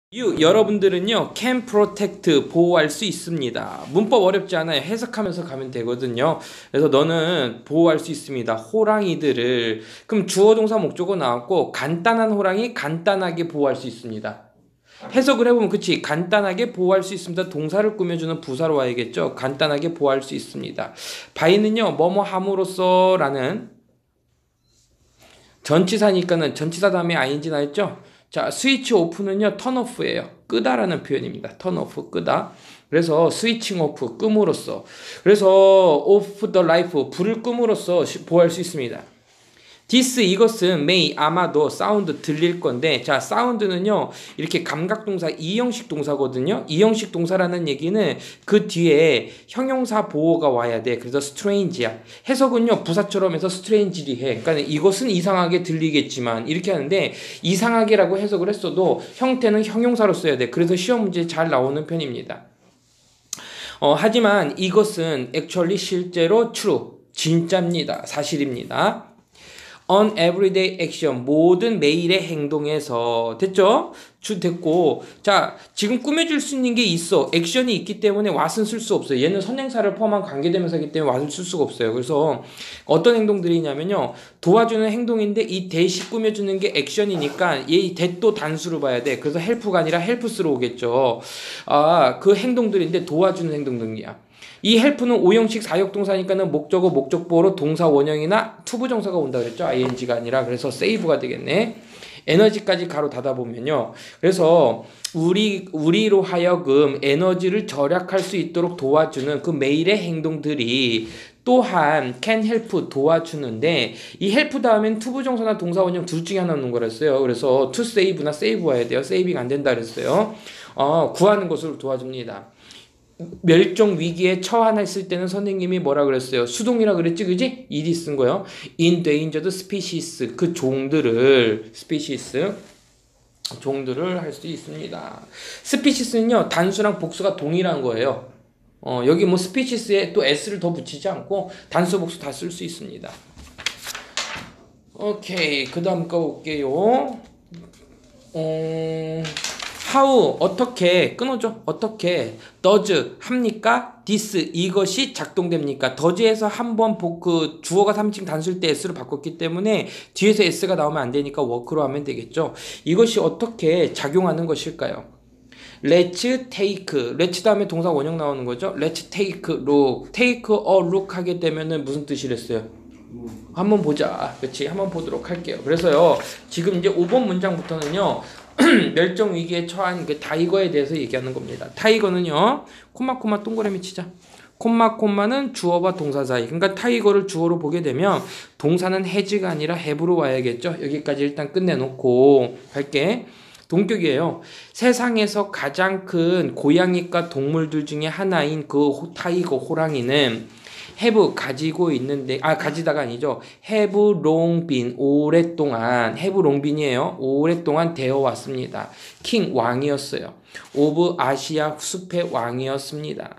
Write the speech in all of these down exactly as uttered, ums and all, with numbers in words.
You, 여러분들은요 can protect 보호할 수 있습니다. 문법 어렵지 않아요. 해석하면서 가면 되거든요. 그래서 너는 보호할 수 있습니다. 호랑이들을. 그럼 주어 동사 목적어 나왔고 간단한 호랑이 간단하게 보호할 수 있습니다. 해석을 해보면 그치 간단하게 보호할 수 있습니다. 동사를 꾸며주는 부사로 와야겠죠. 간단하게 보호할 수 있습니다. by는요 뭐뭐 함으로써 라는 전치사니까는 전치사 다음에 아이엔지 나왔죠. 자, 스위치 오프는요, 턴오프예요. 끄다라는 표현입니다. 턴오프, 끄다. 그래서 스위칭 오프, 끔으로써. 그래서 오프 더 라이프, 불을 끔으로써 보호할 수 있습니다. this, 이것은 may, 아마도 사운드 들릴 건데, 자, 사운드는요, 이렇게 감각동사 이형식 동사거든요. 이형식 동사라는 얘기는 그 뒤에 형용사 보호가 와야 돼. 그래서 strange야. 해석은요, 부사처럼 해서 strangely 해. 그러니까 이것은 이상하게 들리겠지만, 이렇게 하는데, 이상하게라고 해석을 했어도 형태는 형용사로 써야 돼. 그래서 시험 문제에 잘 나오는 편입니다. 어, 하지만 이것은 actually 실제로 true, 진짜입니다. 사실입니다. on everyday action, 모든 매일의 행동에서 됐죠? 주 됐고, 자 지금 꾸며줄 수 있는 게 있어. 액션이 있기 때문에 what은 쓸 수 없어요. 얘는 선행사를 포함한 관계대명사이기 때문에 what을 쓸 수가 없어요. 그래서 어떤 행동들이냐면요, 도와주는 행동인데 이 대시 꾸며주는 게 액션이니까 얘 대도 단수로 봐야 돼. 그래서 help가 아니라 helps로 오겠죠. 아, 그 행동들인데 도와주는 행동들이야. 이 help는 오형식 사역동사니까는 목적어 목적보호로 동사 원형이나 투부정사가 온다 그랬죠. 아이엔지가 아니라. 그래서 save가 되겠네. 에너지까지 가로 닫아보면요, 그래서 우리 우리로 하여금 에너지를 절약할 수 있도록 도와주는 그 매일의 행동들이 또한 can help 도와주는데, 이 help 다음엔 투부정사나 동사 원형 둘 중에 하나 넣는 거랬어요. 그래서 to save나 save 와야 돼요. saving 안 된다 그랬어요. 어, 구하는 것으로 도와줍니다. 멸종 위기에 처한했을 때는 선생님이 뭐라 그랬어요? 수동이라 그랬지, 그지? 일이 쓴 거요. endangered species, 그 종들을 species 종들을 할 수 있습니다. species는요 단수랑 복수가 동일한 거예요. 어, 여기 뭐 species에 또 s를 더 붙이지 않고 단수 복수 다 쓸 수 있습니다. 오케이, 그 다음 거 볼게요. 어... how, 어떻게, 끊어줘. 어떻게, does, 합니까? this, 이것이 작동됩니까? does에서 한번 그 주어가 삼 층 단수일 때 s로 바꿨기 때문에 뒤에서 s가 나오면 안 되니까 work로 하면 되겠죠. 이것이 어떻게 작용하는 것일까요? let's take, let's 다음에 동사 원형 나오는 거죠. let's take look, take a look 하게 되면은 무슨 뜻이랬어요? 한번 보자. 그렇지, 한번 보도록 할게요. 그래서요, 지금 이제 오 번 문장부터는요, 멸종 위기에 처한 그 타이거에 대해서 얘기하는 겁니다. 타이거는요, 콤마 콤마 동그라미 치자. 콤마 콤마는 주어와 동사 사이. 그러니까 타이거를 주어로 보게 되면 동사는 has가 아니라 have로 와야겠죠. 여기까지 일단 끝내놓고 갈게. 동격이에요. 세상에서 가장 큰 고양이과 동물들 중에 하나인 그 타이거, 호랑이는 have 가지고 있는데, 아 가지다가 아니죠. have long been, 오랫동안, have long been이에요. 오랫동안 되어 왔습니다. king, 왕이었어요. of 아시아 숲의 왕이었습니다.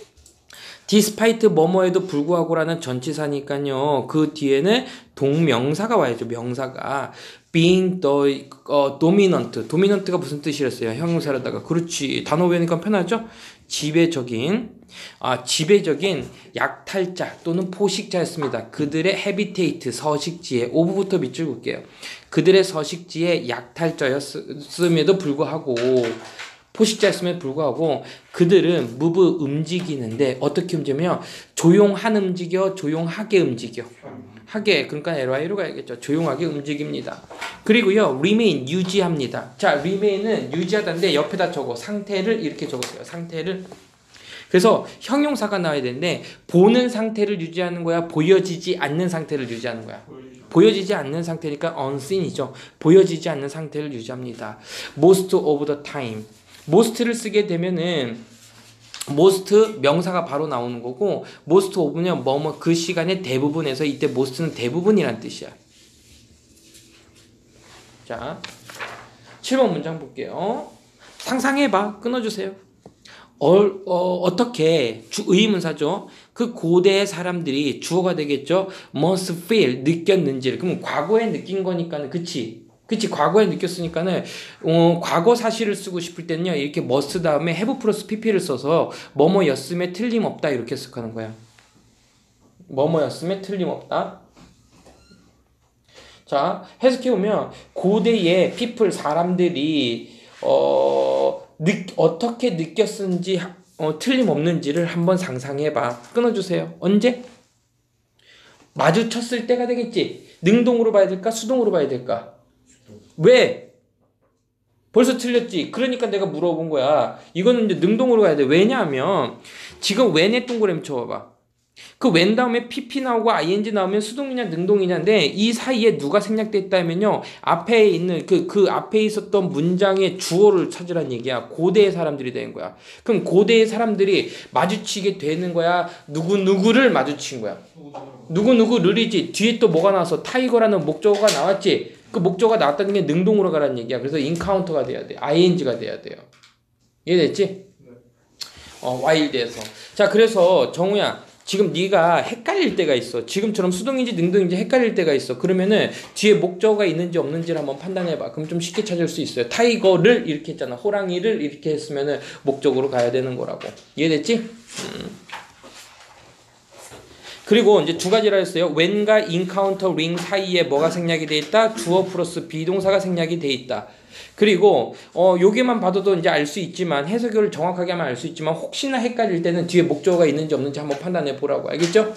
despite 뭐뭐에도 불구하고라는 전치사니까요, 그 뒤에는 동명사가 와야죠. 명사가. being the 어, dominant. dominant가 무슨 뜻이랬어요? 형용사로다가. 그렇지. 단어 외우니까 편하죠? 지배적인, 아, 지배적인 약탈자 또는 포식자였습니다. 그들의 habitat, 서식지에, 오브부터 밑줄 볼게요. 그들의 서식지에 약탈자였음에도 불구하고, 포식자였음에도 불구하고 그들은 move, 움직이는데 어떻게 움직이면 조용한 움직여, 조용하게 움직여. 하게, 그러니까 엘와이로 가야겠죠. 조용하게 움직입니다. 그리고요, remain, 유지합니다. 자, remain은 유지하다인데 옆에다 적어. 상태를 이렇게 적었어요. 상태를. 그래서 형용사가 나와야 되는데, 보는 상태를 유지하는 거야? 보여지지 않는 상태를 유지하는 거야? 보여지지 않는 상태니까 unseen이죠. 보여지지 않는 상태를 유지합니다. most of the time. most를 쓰게 되면은 most 명사가 바로 나오는 거고, most of는 뭐뭐 그 시간의 대부분에서, 이때 most는 대부분이란 뜻이야. 자, 칠 번 문장 볼게요. 상상해봐. 끊어주세요. 어, 어, 어떻게, 주, 의문사죠. 그 고대의 사람들이 주어가 되겠죠. must feel, 느꼈는지를. 그럼 과거에 느낀 거니까는, 그치? 그치, 과거에 느꼈으니까는 어, 과거 사실을 쓰고 싶을 때는요 이렇게 must 다음에 have 플러스 pp를 써서 뭐뭐였음에 틀림없다 이렇게 해석하는 거야. 뭐뭐였음에 틀림없다. 자, 해석해보면 고대의 people 사람들이 어, 느, 어떻게 느꼈는지 어, 틀림없는지를 한번 상상해봐. 끊어주세요. 언제? 마주쳤을 때가 되겠지. 능동으로 봐야 될까? 수동으로 봐야 될까? 왜? 벌써 틀렸지. 그러니까 내가 물어본 거야. 이거는 이제 능동으로 가야 돼. 왜냐하면 지금 when에 동그라미 쳐봐봐. 그 when 다음에 pp 나오고 ing 나오면 수동이냐 능동이냐인데 이 사이에 누가 생략돼 있다면요 앞에 있는 그, 그 앞에 있었던 문장의 주어를 찾으란 얘기야. 고대의 사람들이 되는 거야. 그럼 고대의 사람들이 마주치게 되는 거야? 누구누구를 마주친 거야? 누구누구를이지. 뒤에 또 뭐가 나와서 타이거라는 목적어가 나왔지. 그 목적어가 나왔다는 게 능동으로 가라는 얘기야. 그래서 인카운터가 돼야 돼. ing가 돼야 돼요. 이해됐지? 어, 와일드에서. 자, 그래서 정우야 지금 네가 헷갈릴 때가 있어. 지금처럼 수동인지 능동인지 헷갈릴 때가 있어. 그러면은 뒤에 목적어가 있는지 없는지를 한번 판단해봐. 그럼 좀 쉽게 찾을 수 있어요. 타이거를 이렇게 했잖아. 호랑이를 이렇게 했으면은 목적으로 가야 되는 거라고. 이해됐지? 음. 그리고 이제 두 가지라 했어요. when과 encounter ring 사이에 뭐가 생략이 돼 있다? 주어 플러스 비동사가 생략이 돼 있다. 그리고 어 여기만 봐도도 이제 알 수 있지만 해석을 정확하게 하면 알 수 있지만 혹시나 헷갈릴 때는 뒤에 목적어가 있는지 없는지 한번 판단해 보라고. 알겠죠?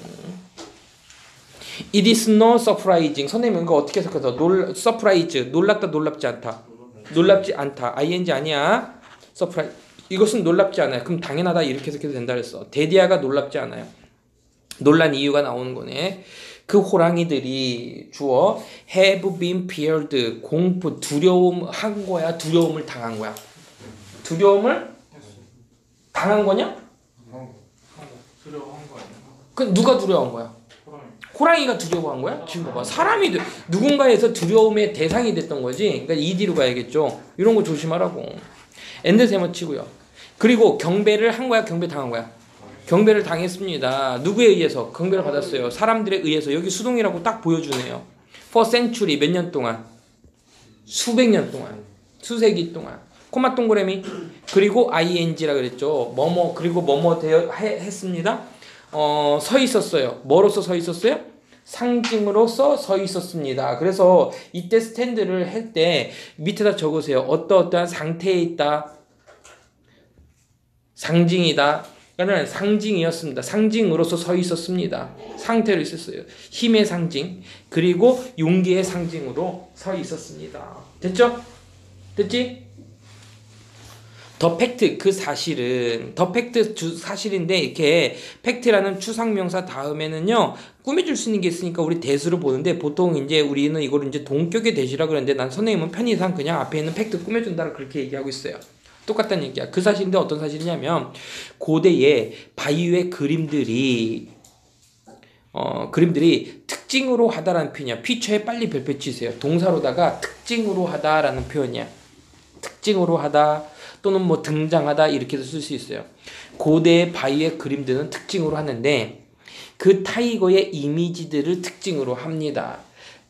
It is no surprising. 선생님 이거 어떻게 해석해서 놀 surprise 놀랍다 놀랍지 않다. 놀랍지 않다. ing 아니야. surprise 이것은 놀랍지 않아요. 그럼 당연하다 이렇게 해석해도 된다 그랬어. 데디아가 놀랍지 않아요. 놀란 이유가 나오는 거네. 그 호랑이들이 주어 have been feared 공포 두려움 한 거야 두려움을 당한 거야. 두려움을 당한 거냐? 두려워한 거 아니야? 그 누가 두려워한 거야? 호랑이. 호랑이가 두려워한 거야? 지금 봐봐 사람이 누군가에서 두려움의 대상이 됐던 거지. 그러니까 이디로 가야겠죠. 이런 거 조심하라고. 엔드 세머 치고요. 그리고 경배를 한 거야 경배 당한 거야? 경배를 당했습니다. 누구에 의해서? 경배를 받았어요. 사람들에 의해서. 여기 수동이라고 딱 보여주네요. For century 몇 년 동안? 수백 년 동안. 수세기 동안. 코마 동그라미. 그리고 ing라 그랬죠. 뭐뭐 그리고 뭐뭐 되어 해, 했습니다. 어, 서 있었어요. 뭐로서 서 있었어요? 상징으로서 서 있었습니다. 그래서 이때 스탠드를 할 때 밑에다 적으세요. 어떠어떠한 상태에 있다. 상징이다. 그러니까 상징이었습니다. 상징으로서 서 있었습니다. 상태로 있었어요. 힘의 상징 그리고 용기의 상징으로 서 있었습니다. 됐죠? 됐지? 더 팩트 그 사실은 더 팩트 주 사실인데 이렇게 팩트라는 추상명사 다음에는요 꾸며줄 수 있는 게 있으니까 우리 대수를 보는데 보통 이제 우리는 이거를 이제 동격의 대시라 그러는데 난 선생님은 편의상 그냥 앞에 있는 팩트 꾸며준다고 그렇게 얘기하고 있어요. 똑같다는 얘기야. 그 사실인데 어떤 사실이냐면 고대의 바위의 그림들이 어 그림들이 특징으로 하다라는 표현이야. 피처에 빨리 별표 치세요. 동사로다가 특징으로 하다라는 표현이야. 특징으로 하다 또는 뭐 등장하다 이렇게도 쓸 수 있어요. 고대의 바위의 그림들은 특징으로 하는데 그 타이거의 이미지들을 특징으로 합니다.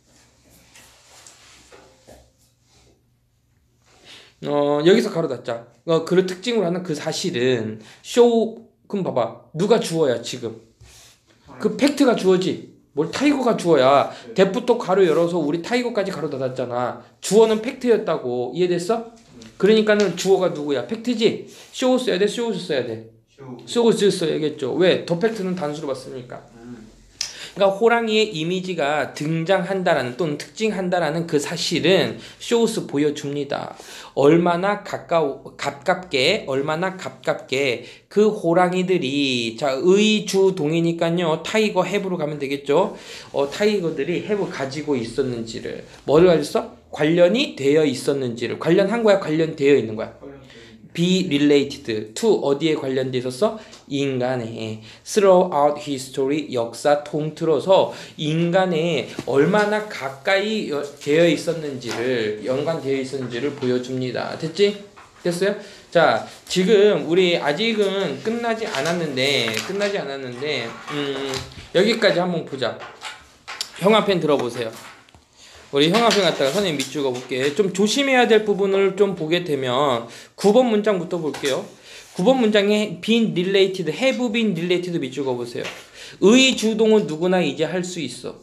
어, 여기서 가로 닫자. 어, 그 특징으로 하는 그 사실은 쇼 그럼 봐봐 누가 주어야 지금 그 팩트가 주어지. 뭘 타이거가 주어야. 대부터 가로 열어서 우리 타이거까지 가로 닫았잖아. 주어는 팩트였다고. 이해됐어? 그러니까는 주어가 누구야? 팩트지? 쇼 써야 돼? 쇼 써야 돼? 쇼 써야겠죠. 왜? 더 팩트는 단수로 봤으니까. 그러니까 호랑이의 이미지가 등장한다라는 또는 특징한다라는 그 사실은 쇼스 보여줍니다. 얼마나 가까워 가깝게 얼마나 가깝게 그 호랑이들이 자 의주 동이니까요 타이거 해브로 가면 되겠죠. 어, 타이거들이 해브 가지고 있었는지를 뭐를 가졌어? 관련이 되어 있었는지를 관련한 거야 관련되어 있는 거야. be related to 어디에 관련돼 있었어? 인간에 throughout history 역사 통틀어서 인간에 얼마나 가까이 되어 있었는지를 연관되어 있었는지를 보여줍니다. 됐지? 됐어요? 자 지금 우리 아직은 끝나지 않았는데 끝나지 않았는데 음, 여기까지 한번 보자. 형 앞엔 들어보세요. 우리 형합을 갖다가 선생님 밑줄 볼게. 좀 조심해야 될 부분을 좀 보게 되면 구 번 문장부터 볼게요. 구 번 문장에 been related, have been related 밑줄 보세요. 의 주동은 누구나 이제 할 수 있어.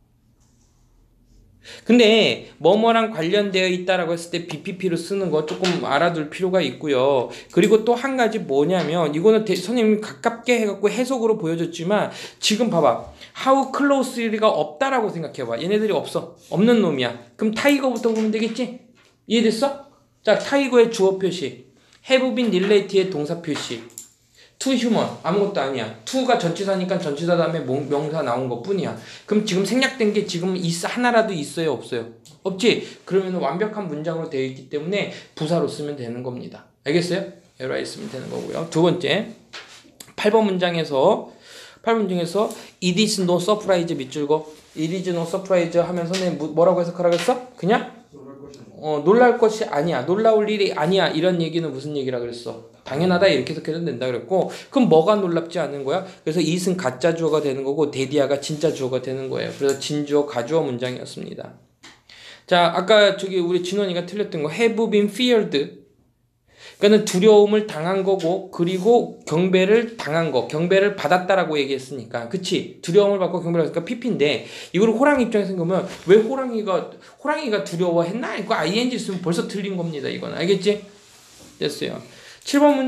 근데 뭐뭐랑 관련되어 있다라고 했을 때 비피피로 쓰는 거 조금 알아둘 필요가 있고요. 그리고 또 한 가지 뭐냐면 이거는 대, 선생님이 가깝게 해갖고 해석으로 보여줬지만 지금 봐봐. how closely가 없다라고 생각해봐. 얘네들이 없어. 없는 놈이야. 그럼 타이거부터 보면 되겠지? 이해됐어? 자, 타이거의 주어 표시, have been related의 동사 표시, to human 아무것도 아니야. to가 전치사니까 전치사 다음에 명사 나온 것 뿐이야. 그럼 지금 생략된 게 지금 있어, 하나라도 있어요 없어요? 없지? 그러면 완벽한 문장으로 되어 있기 때문에 부사로 쓰면 되는 겁니다. 알겠어요? 에러에 쓰면 되는 거고요. 두 번째 팔 번 문장에서 팔 번 문장에서 it is no surprise 밑줄고 it is no surprise 하면 선생님 뭐라고 해석하라고 했어? 그냥? 어, 놀랄 것이 아니야. 놀라울 일이 아니야. 이런 얘기는 무슨 얘기라 그랬어? 당연하다 이렇게 해석해도 된다 그랬고, 그럼 뭐가 놀랍지 않은 거야? 그래서 it은 가짜 주어가 되는 거고 데디아가 진짜 주어가 되는 거예요. 그래서 진주어 가주어 문장이었습니다. 자, 아까 저기 우리 진원이가 틀렸던 거 have been feared, 그러니까는 두려움을 당한 거고, 그리고 경배를 당한 거, 경배를 받았다라고 얘기했으니까, 그치? 두려움을 받고 경배를 받으니까 피피인데, 이걸 호랑이 입장에서 보면 왜 호랑이가 호랑이가 두려워했나? 이거 아이엔지 쓰면 벌써 틀린 겁니다. 이건 알겠지? 됐어요. 칠 번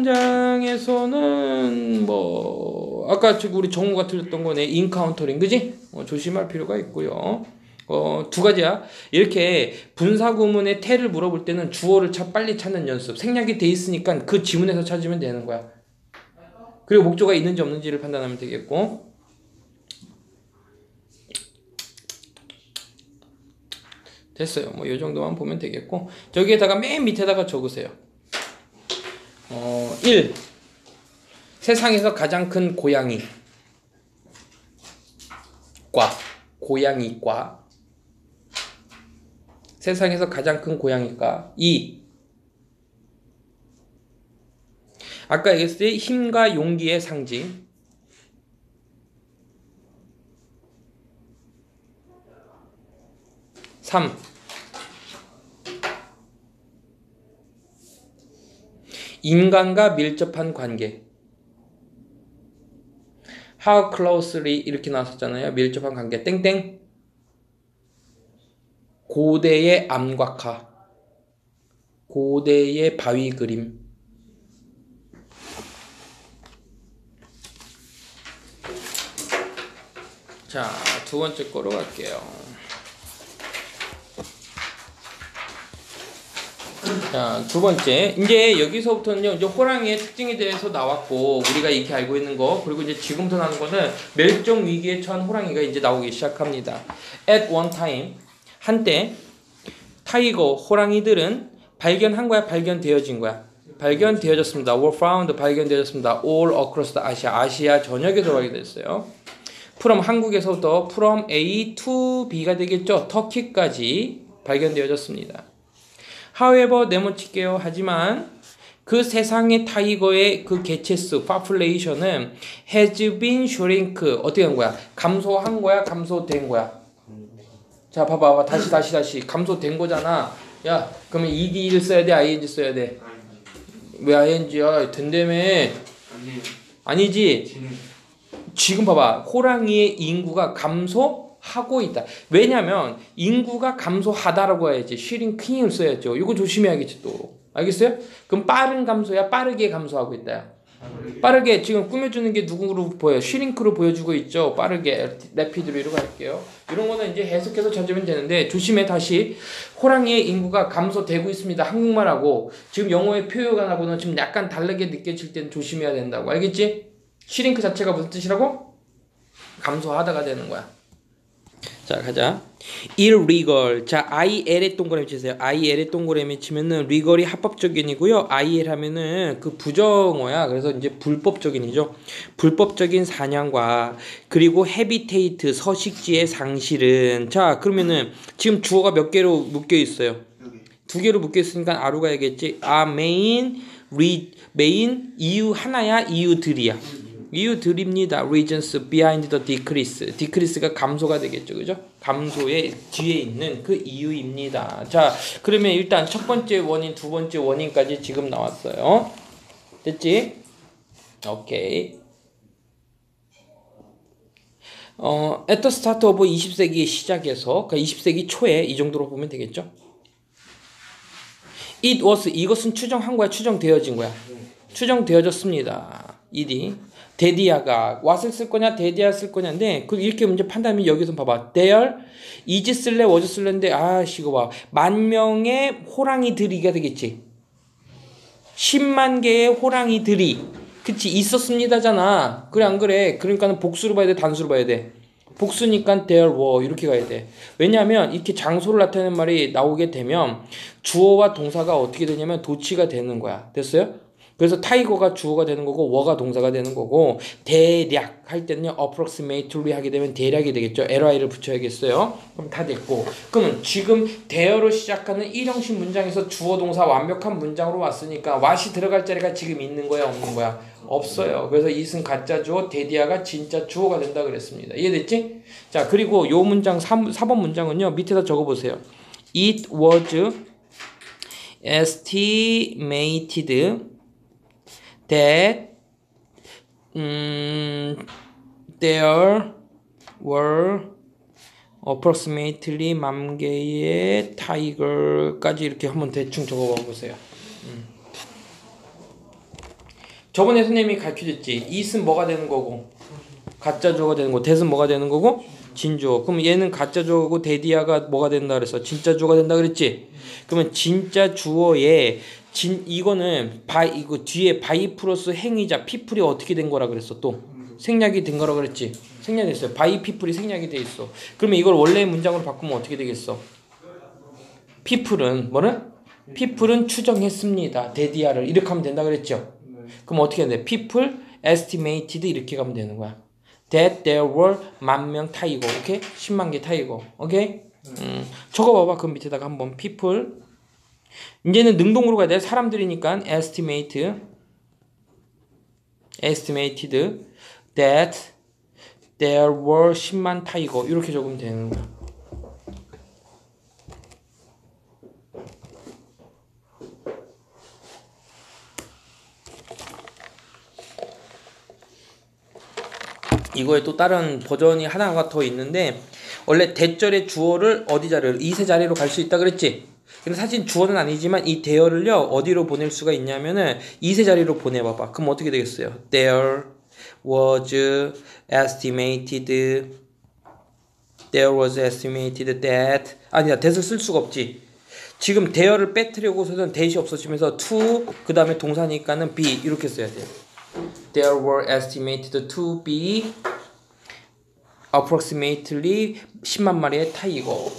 문장에서는 뭐 아까 저기 우리 정우가 틀렸던 거네. 인카운터링, 그지? 어, 조심할 필요가 있고요. 어, 두 가지야. 이렇게 분사구문의 태를 물어볼 때는 주어를 참 빨리 찾는 연습. 생략이 돼 있으니까 그 지문에서 찾으면 되는 거야. 그리고 목조가 있는지 없는지를 판단하면 되겠고. 됐어요. 뭐 이 정도만 보면 되겠고. 저기에다가 맨 밑에다가 적으세요. 어, 일. 세상에서 가장 큰 고양이. 과. 고양이과. 세상에서 가장 큰 고양이과. 이. 아까 얘기했을 때 힘과 용기의 상징. 삼. 인간과 밀접한 관계. How closely 이렇게 나왔었잖아요. 밀접한 관계. 땡땡. 고대의 암곽화. 고대의 바위 그림. 자, 두 번째 거로 갈게요. 자, 두 번째. 이제 여기서부터는요, 이제 호랑이의 특징에 대해서 나왔고, 우리가 이렇게 알고 있는 거, 그리고 이제 지금부터 나는 거는 멸종 위기에 처한 호랑이가 이제 나오기 시작합니다. At one time, 한때, 타이거, 호랑이들은 발견한 거야, 발견되어진 거야? 발견되어졌습니다. were found, 발견되어졌습니다. all across the Asia, 아시아 전역에서 발견됐어요. from 한국에서부터 from A to B가 되겠죠. 터키까지 발견되어졌습니다. However, 네모칠게요. 하지만 그 세상의 타이거의 그 개체수, population은 has been shrink. 어떻게 한 거야? 감소한 거야? 감소된 거야? 자, 봐봐, 봐봐. 다시, 다시, 다시. 감소된 거잖아. 야, 그러면 ed를 써야 돼? 아이엔지 써야 돼? 왜 아이엔지야? 된다며. 아니지? 지금 봐봐. 호랑이의 인구가 감소하고 있다. 왜냐면 인구가 감소하다라고 해야지. shrinking을 써야죠. 이거 조심해야겠지 또. 알겠어요? 그럼 빠른 감소야? 빠르게 감소하고 있다야. 빠르게 지금 꾸며주는 게 누구로 보여요? 슈링크로 보여주고 있죠. 빠르게 래피드로 이러고 할게요. 이런 거는 이제 해석해서 찾으면 되는데 조심해. 다시 호랑이의 인구가 감소되고 있습니다. 한국말하고 지금 영어의 표현하고는 좀 약간 다르게 느껴질 때는 조심해야 된다고. 알겠지? 슈링크 자체가 무슨 뜻이라고? 감소하다가 되는 거야. 자, 가자. illegal. 자, 아이엘에 동그라미 치세요. 아이엘에 동그라미 치면은 legal이 합법적인이고요. 아이엘 하면은 그 부정어야. 그래서 이제 불법적인이죠. 불법적인 사냥과 그리고 habitat 서식지의 상실은, 자, 그러면은 지금 주어가 몇 개로 묶여 있어요? 두 개로 묶여 있으니까 아루가 야겠지. 아, main, read, main 이유 하나야, 이유들이야. 이유들입니다. reasons behind the decrease. decrease가 감소가 되겠죠. 그죠? 감소의 뒤에 있는 그 이유입니다. 자, 그러면 일단 첫 번째 원인, 두 번째 원인까지 지금 나왔어요. 됐지? 오케이. 어, at the start of 이십 세기의 시작에서, 그러니까 이십 세기 초에 이 정도로 보면 되겠죠? It was, 이것은 추정한 거야, 추정되어진 거야? 추정되어졌습니다. 이디. 데디아가 what을 쓸 거냐, 데디아 쓸 거냐인데, 그 이렇게 문제 판단하면 여기서 봐봐. there, is 쓸래, was 쓸래인데, 아, 이거 봐. 만 명의 호랑이들이가 되겠지. 십만 개의 호랑이들이. 그치, 있었습니다잖아. 그래, 안 그래? 그러니까는 복수로 봐야 돼, 단수로 봐야 돼? 복수니까 there were 이렇게 가야 돼. 왜냐하면 이렇게 장소를 나타내는 말이 나오게 되면 주어와 동사가 어떻게 되냐면 도치가 되는 거야. 됐어요? 그래서 타이거가 주어가 되는 거고 워가 동사가 되는 거고 대략 할 때는요 approximately 하게 되면 대략이 되겠죠. li를 붙여야겠어요. 그럼 다 됐고 그러면 지금 대어로 시작하는 일형식 문장에서 주어 동사 완벽한 문장으로 왔으니까 what이 들어갈 자리가 지금 있는 거야 없는 거야? 없어요. 그래서 it은 가짜 주어 데디아가 진짜 주어가 된다 그랬습니다. 이해됐지? 자 그리고 요 문장 사 번 문장은요 밑에다 적어보세요. It was estimated that 음, there were approximately 만 개의 타이거까지 이렇게 한번 대충 적어봐 보세요. 음. 저번에 선생님이 가르쳐줬지. it은 뭐가 되는 거고 가짜 주어가 되는 거, that은 뭐가 되는 거고 진주어. 그럼 얘는 가짜 주어고 데디아가 뭐가 된다 그랬어? 진짜 주어가 된다 그랬지? 그러면 진짜 주어에 진 이거는 바이 이거 뒤에 바이 플러스 행위자 피플이 어떻게 된 거라 그랬어? 또 생략이 된 거라 그랬지? 생략됐어요. 바이 피플이 생략이 돼 있어. 그러면 이걸 원래의 문장으로 바꾸면 어떻게 되겠어? 피플은 뭐는? 피플은 추정했습니다. 데디아를 이렇게 하면 된다 그랬죠? 그럼 어떻게 해야 돼? people estimated 이렇게 가면 되는 거야. that there were 만 명 타이거. 오케이? 십만 개 타이거. 오케이? 음, 적어봐봐. 그 밑에다가 한번 people. 이제는 능동으로 가야 돼. 사람들이니까 estimate estimated that there were 십만 타이거. 이렇게 적으면 되는 거야. 이거에 또 다른 버전이 하나가 더 있는데 원래 대절의 주어를 어디 자리로 이세 자리로 갈 수 있다 그랬지. 근데 사실 주어는 아니지만 이 대어를요 어디로 보낼 수가 있냐면은 이세 자리로 보내봐봐. 그럼 어떻게 되겠어요? There was estimated There was estimated that 아니야 that을 쓸 수가 없지. 지금 대어를 빼뜨려고서는 that이 없어지면서 to 그 다음에 동사니까는 be 이렇게 써야 돼요. There were estimated to be approximately 십만 마리의 타이거.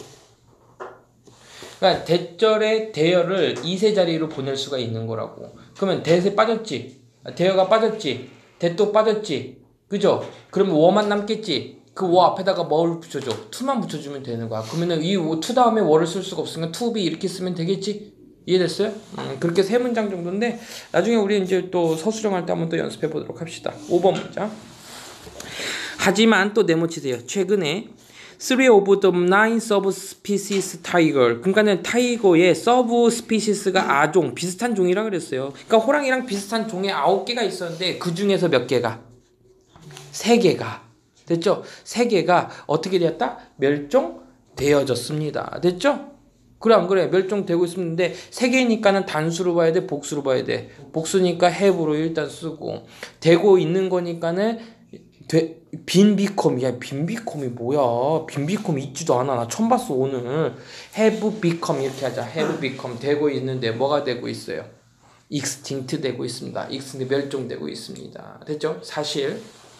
그러니까 대절의 대여를 이세 자리로 보낼 수가 있는 거라고. 그러면 대세 빠졌지. 대여가 빠졌지. 대또 빠졌지. 그죠? 그러면 워만 남겠지. 그 워 앞에다가 뭐를 붙여줘? to만 붙여주면 되는 거야. 그러면 이 to 다음에 워를 쓸 수가 없으니까 to be 이렇게 쓰면 되겠지? 이해됐어요? 음, 그렇게 세 문장 정도인데 나중에 우리 이제 또 서술형할 때 한번 또 연습해 보도록 합시다. 오 번 문장. 하지만 또 네모치세요. 최근에 three of the nine subspecies tiger. 그러니까는 타이거의 subspecies가 아종, 비슷한 종이라 그랬어요. 그러니까 호랑이랑 비슷한 종의 아홉 개가 있었는데 그 중에서 몇 개가? 세 개가. 됐죠? 세 개가 어떻게 되었다? 멸종되어졌습니다. 됐죠? 그래 안 그래? 멸종되고 있었는데 세 개니까는 단수로 봐야 돼? 복수로 봐야 돼? 복수니까 have로 일단 쓰고 되고 있는 거니까는 되, 빈비컴이야. 빈비컴이 뭐야? 빈비컴 있지도 않아. 나 처음 봤어 오늘. have become 이렇게 하자. have become 되고 있는데 뭐가 되고 있어요? extinct 되고 있습니다. extinct 멸종되고 있습니다. 됐죠? 사실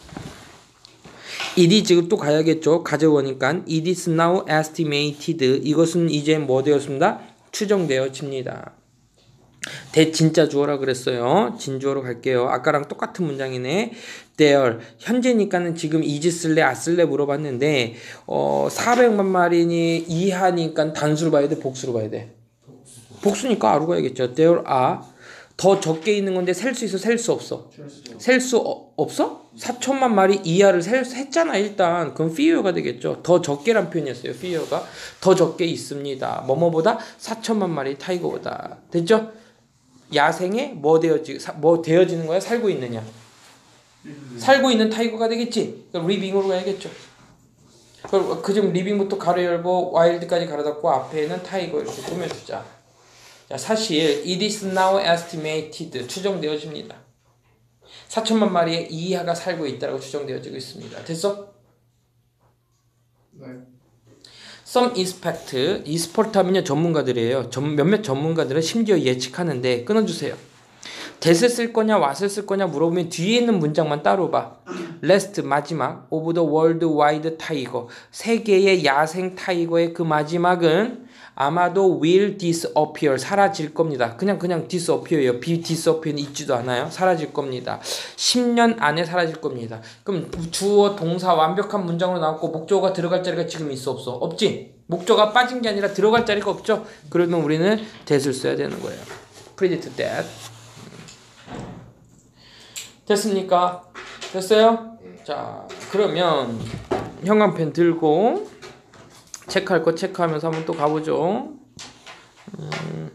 it 지금 또 가야겠죠. 가져오니까 it is now estimated. 이것은 이제 뭐 되었습니다? 추정되어집니다. 대 진짜 주어라 그랬어요. 진주어로 갈게요. 아까랑 똑같은 문장이네. there 현재니까는 지금 is 쓸래 아 쓸래 물어봤는데 어 사백만 마리니 이하니까 단수로 봐야 돼 복수로 봐야 돼? 복수니까 아로 가야겠죠. there are 더 적게 있는 건데 셀 수 있어, 셀 수 없어? 셀수 셀 수 없어? 사천만 마리 이하를 셀, 했잖아 일단. 그럼 fewer가 되겠죠. 더 적게란 표현이었어요. fewer가 더 적게 있습니다. 뭐뭐보다 사천만 마리 타이거보다. 됐죠? 야생에 뭐 되어지 뭐 되어지는 거야? 살고 있느냐? 음. 살고 있는 타이거가 되겠지. 그럼 리빙으로 가야겠죠. 그럼 그중 리빙부터 가로 열고 와일드까지 가로 닫고 앞에는 타이거 이렇게 꾸며주자. 자, 사실 it is now estimated 추정되어집니다. 사천만 마리의 이하가 살고 있다고 추정되어지고 있습니다. 됐어? 네. Some expect, expert 하면요 전문가들이에요. 전, 몇몇 전문가들은 심지어 예측하는데 끊어주세요. that을 쓸 거냐 what을 쓸 거냐 물어보면 뒤에 있는 문장만 따로 봐. last 마지막 of the worldwide tiger 세계의 야생 타이거의 그 마지막은 아마도 will disappear 사라질 겁니다. 그냥 그냥 disappear예요. be disappear는 있지도 않아요. 사라질 겁니다. 십 년 안에 사라질 겁니다. 그럼 주어 동사 완벽한 문장으로 나왔고 목적어가 들어갈 자리가 지금 있어 없어? 없지? 목적어가 빠진 게 아니라 들어갈 자리가 없죠? 그러면 우리는 that을 써야 되는 거예요. predict that. 됐습니까? 됐어요? 자, 그러면 형광펜 들고 체크할 거 체크하면서 한번 또 가보죠. 음.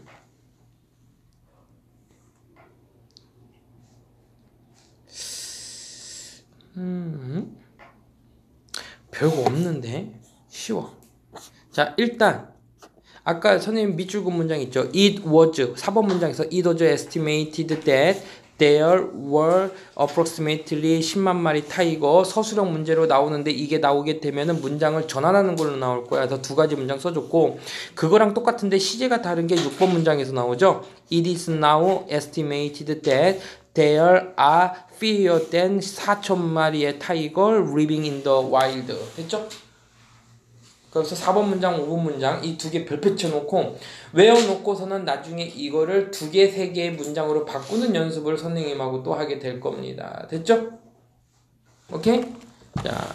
음. 별거 없는데 쉬워. 자, 일단 아까 선생님 밑줄 그 문장 있죠. It was 사 번 문장에서 it was estimated that there were approximately 십만 마리 타이거 서술형 문제로 나오는데 이게 나오게 되면은 문장을 전환하는 걸로 나올 거야. 그래서 두 가지 문장 써줬고 그거랑 똑같은데 시제가 다른 게 육 번 문장에서 나오죠. It is now estimated that there are fewer than 사천 마리의 타이거 living in the wild. 됐죠? 그래서 사 번 문장, 오 번 문장 이 두 개 별표 쳐놓고 외워놓고서는 나중에 이거를 두 개, 세 개의 문장으로 바꾸는 연습을 선생님하고 또 하게 될 겁니다. 됐죠? 오케이? 자,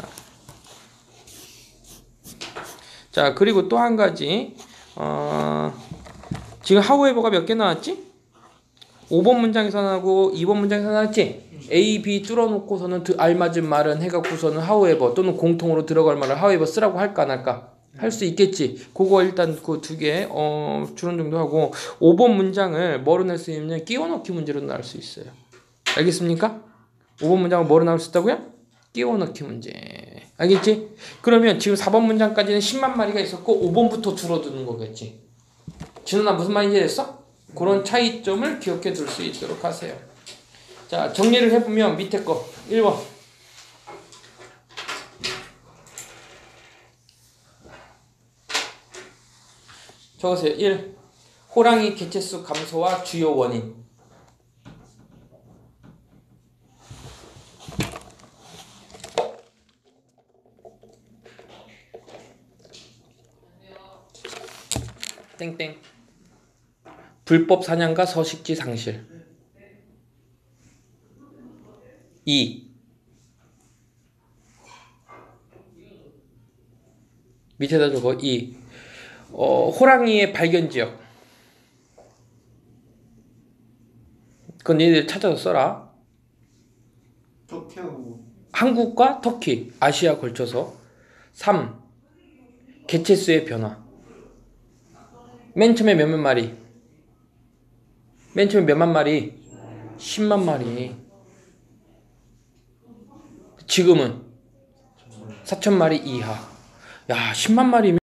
자 그리고 또 한 가지 어, 지금 however가 몇 개 나왔지? 오 번 문장에서 나오고 이 번 문장에서 나왔지? A, B 뚫어놓고서는 알맞은 말은 해갖고서는 however 또는 공통으로 들어갈 말을 however 쓰라고 할까 안 할까? 할 수 있겠지. 그거 일단 그 두 개 어, 주론 정도 하고 오 번 문장을 뭐로 낼 수 있냐면 끼워넣기 문제로 나올 수 있어요. 알겠습니까? 오 번 문장을 뭐로 나올 수 있다고요? 끼워넣기 문제. 알겠지? 그러면 지금 사 번 문장까지는 십만 마리가 있었고 오 번부터 줄어드는 거겠지. 진우나 무슨 말인지 됐어? 그런 차이점을 기억해 둘 수 있도록 하세요. 자, 정리를 해보면 밑에 거 일 번 적으세요. 일. 호랑이 개체수 감소와 주요 원인. 땡땡. 불법 사냥과 서식지 상실. 이. 밑에다 적어. 이. 어, 호랑이의 발견 지역. 그건 얘네들 찾아서 써라. 터키하고 한국과 터키, 아시아 걸쳐서. 삼. 개체수의 변화. 맨 처음에 몇몇 마리? 맨 처음에 몇만 마리? 십만 마리. 지금은 사천 마리 이하. 야, 십만 마리면